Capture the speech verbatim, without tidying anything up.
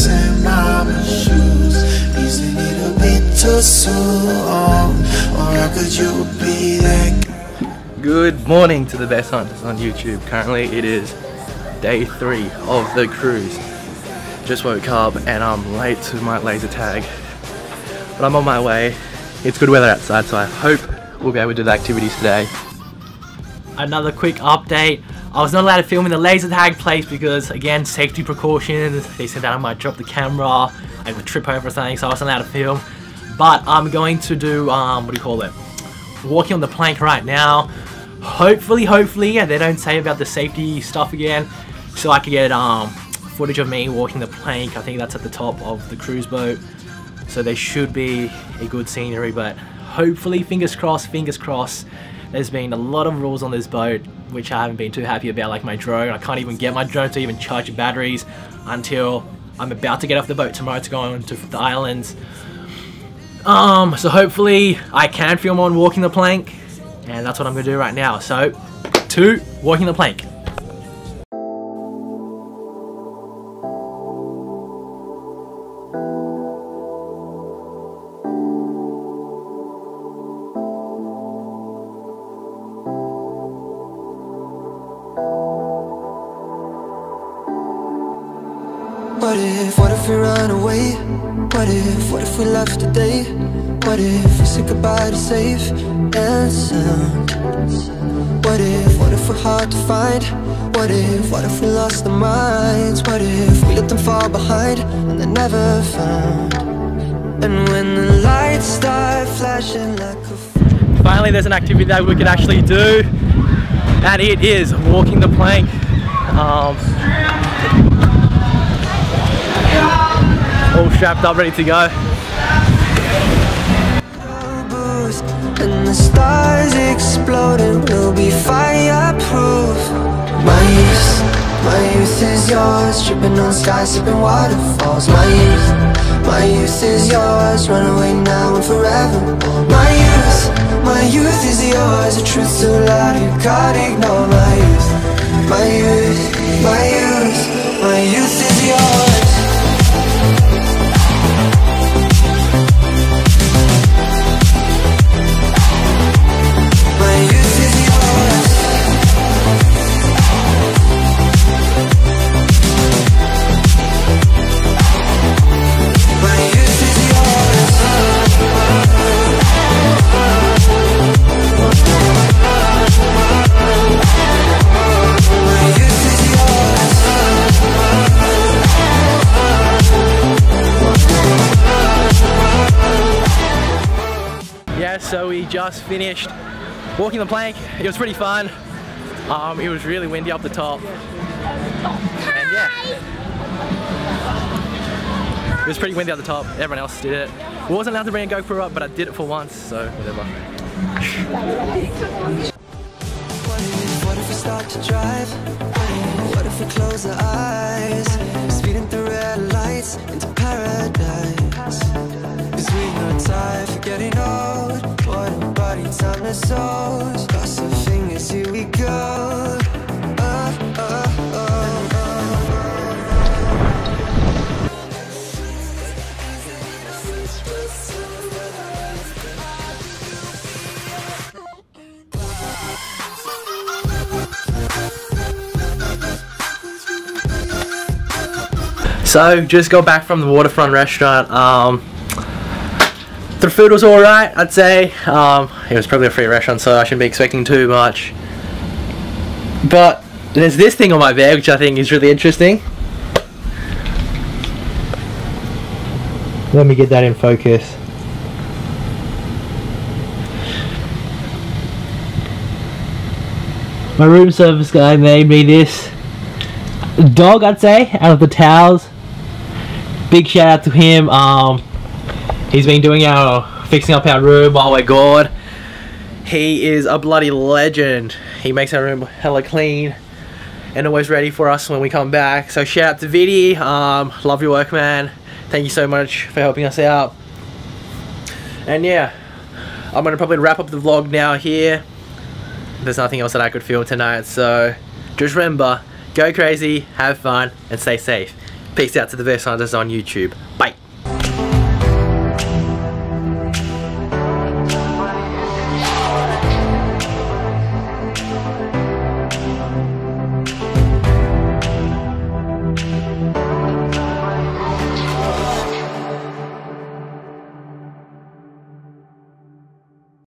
in mama's shoes. Isn't it a bit too soon? Or how could you be that? Good morning to the best hunters on YouTube. Currently it is day three of the cruise. Just woke up and I'm late to my laser tag, but I'm on my way. It's good weather outside, so I hope we'll be able to do the activities today. Another quick update. I was not allowed to film in the laser tag place because, again, safety precautions. They said that I might drop the camera, I would trip over or something, so I wasn't allowed to film. But I'm going to do, um, what do you call it? Walking on the plank right now. Hopefully, hopefully, yeah, they don't say about the safety stuff again, so I can get um, footage of me walking the plank. I think that's at the top of the cruise boat, so there should be a good scenery, but hopefully, fingers crossed, fingers crossed. There's been a lot of rules on this boat which I haven't been too happy about, like my drone. I can't even get my drone to even charge the batteries until I'm about to get off the boat tomorrow to go on to the islands. Um, so hopefully I can film on walking the plank, and that's what I'm going to do right now. So, to walking the plank. What if, what if we run away? What if, what if we left today? What if we said goodbye to safe and sound? What if, what if we're hard to find? What if, what if we lost our minds? What if we let them fall behind and they're never found? And when the lights start flashing like a... Finally there's an activity that we can actually do, and it is walking the plank. Um, all strapped up, ready to go. And the stars exploding will be fireproof. My youth, my youth is yours, tripping on skies, sipping waterfalls. My youth, my youth is yours, run away now and forever. My youth, my youth is yours, the truth's too loud, you can't ignore. My youth, my youth, my youth, my youth is yours. So we just finished walking the plank. It was pretty fun. Um, it was really windy up the top. And yeah, it was pretty windy up the top. Everyone else did it. I wasn't allowed to bring a GoPro up, but I did it for once, so whatever. What if we start to drive? What if we close our eyes? Speeding through red lights into paradise. Cause we know time for getting old. What a body time to soul. Cross our fingers, here we go. Oh, oh, oh, oh. So just got back from the waterfront restaurant. Um, the food was alright, I'd say. Um, it was probably a free restaurant, so I shouldn't be expecting too much. But there's this thing on my bag which I think is really interesting. Let me get that in focus. My room service guy made me this dog, I'd say, out of the towels. Big shout out to him. Um, he's been doing our fixing up our room while we're gone. He is a bloody legend. He makes our room hella clean and always ready for us when we come back. So shout out to Vidi. Um, love your work, man. Thank you so much for helping us out. And yeah, I'm gonna probably wrap up the vlog now here. There's nothing else that I could film tonight, so just remember, go crazy, have fun, and stay safe. Peace out to the best hunters on YouTube.